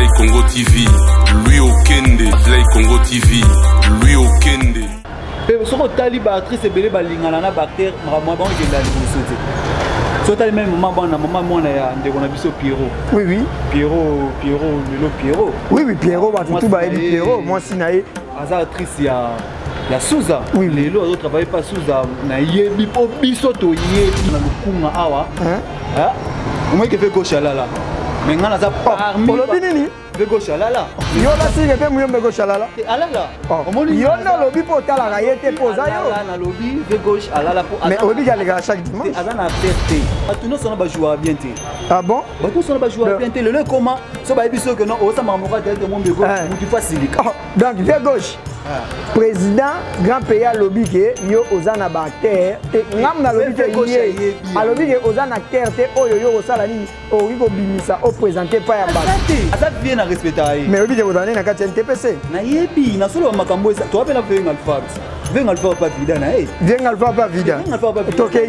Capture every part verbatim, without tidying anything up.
Play Congo T V, lui au Kende, Play Congo T V, lui au Kende. Et ce que tali actrice et belé balingana na bactère vraiment bon que la sauter. So tali même maman bon na maman mon ya ndeko na biso Pierrot. Oui oui. Pierrot, Pierrot, Lelo Pierrot. Oui oui Pierrot ba tout ba eli Pierrot, moi si naé. Aza actrice ya ya Souza. Oui Lelo autres travailler pas Souza na yebi po biso to yebi na lukunga awa. Hein? Hein? Moi qui fait gauche là là. Mais on a parmi de gauche là là. Yo la si que moi de gauche là là. Ah là là. Yo na lobby pour ta la raillette posa yo. Là na lobby de gauche là là pour. Mais obi ga les gars chaque dimanche. Azana fierté. Tout nous sommes pas jouer bien té. Ah bon? Ba tous sommes pas jouer bien té. Le le comment so ba biso que non o ça mamoka de mon de gauche. Tu facilite. Donc de gauche. Président grand pays à lobby que yo ozana ba terre te ngam na lobby que yé a lobby que ozana terre te oyo yo osala nini o iko bimisa o présenter pas ya ba asa bien à respecter mais lobby que ozana na kati N T P C na yebi na solo makambo ça to appelle venga alpha venga alpha pas vida na eh venga alpha pas vida venga alpha pas vida tokei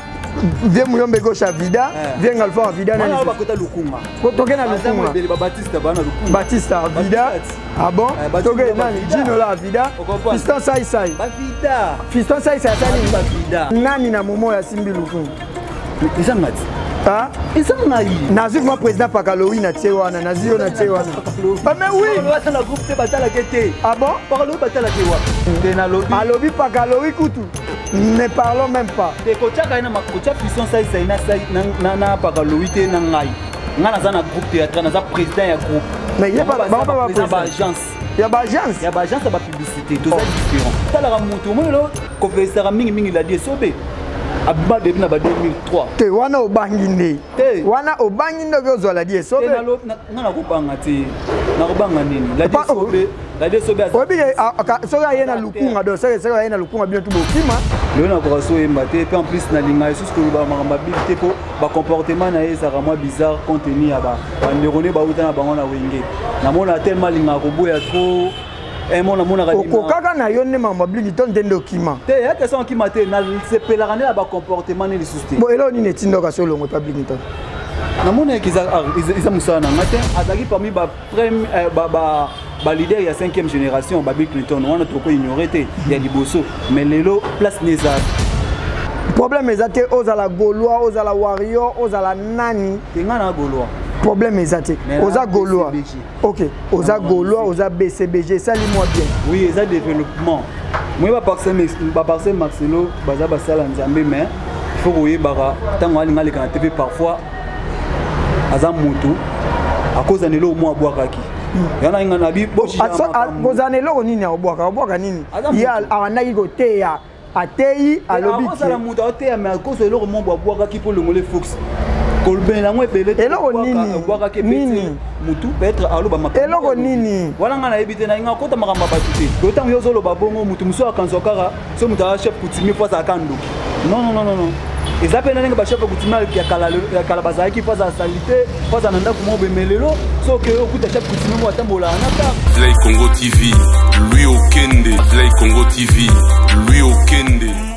viens muyombe gauche à vida viens alpha vida na na ba kota lukunga toke na lukunga Batista bana lukunga Batista vida ah bon toke nani Gino la vida Fiston sai sai ba vida Fiston sai sai tani ba vida nani na momo ya simbi lukunga izangati ah izangai nazi moi président Pakalowi na tsewana nazi yo na tsewana ah mais oui on na groupe te batala kete ah bon Pakalowi batala kewa te na lobby alobi Pakalowi kutu ne parlons même pas. Te kocha kaina makocha puissance sai sai na sai na na Pakalowi te na ngai. Ngana za na groupe théâtre na za président ya groupe. Mais il y a pas ba ba ba agence. Il y a ba agence. Il y a ba agence ba publicité, tout ça différent. Ça la ramonto mo lo confesseur mingi mingi la die sobe. Abba depuis na ba deux mille trois. Te wana obangi ne. Te wana obangi ndo ko zo la die sobe. Na na ko banga te. Na ko banga nini? La die sobe. La die sobe. Obi so ya yena lukunga do so so ya yena lukunga bien tout bokima. Le na ko so embate puis en plus na linga sous que ba makamba bilité po ba comportement na eza vraiment bizarre contenu ya ba ndekone ba uta na bango na wenge. Na mona tellement linga ko boya trop. Et mon amour n'a pas kaka na yo ne mamba blingi ton den document te ya question qui mate na se pelarane ba comportement ne susté bon elo ni netindo ka solo ngo pas blingi ton na mona ki za isa musana matin azaki parmi ba premier ba ba ba leader ya cinquième génération ba Bill Clinton on a trop ignoré te ya liboso mais lelo place neza problème ezate ozala gaulois ozala warrior ozala nani tenga na gaulois problème ezate oza gaulois OK oza gaulois oza B C B G ça lit moi bien oui eza développement moi ba parcelle ba parcelle Marcelo baza ba sala nzambe mais il faut que bara tango ali ngale kana T V parfois aza mutu à cause de l'eau moi boakaki yana inga na bi boshi à cause de l'eau nini a boaka boaka nini ya awanaki côté ya atei alobi ki ala mutu atei mais à cause de l'eau moi boakaki pour le mole fox kolben la moi belé eloko nini boakaki nini mutu peut-être aloba makamba eloko nini wala nga na ebite na inga kota makamba batute kotango yo zolo babongo mutu muso akanzo kara so mutu a chef coutumier fois akandu non non non non ils appellent les chefs coutumiers qui a calabaza qui passe à salité passe à nanda kumo bemelelo so que okuta chef coutumier mo atambola nata Play Congo T V lui au Kende Play Congo T V lui au Kende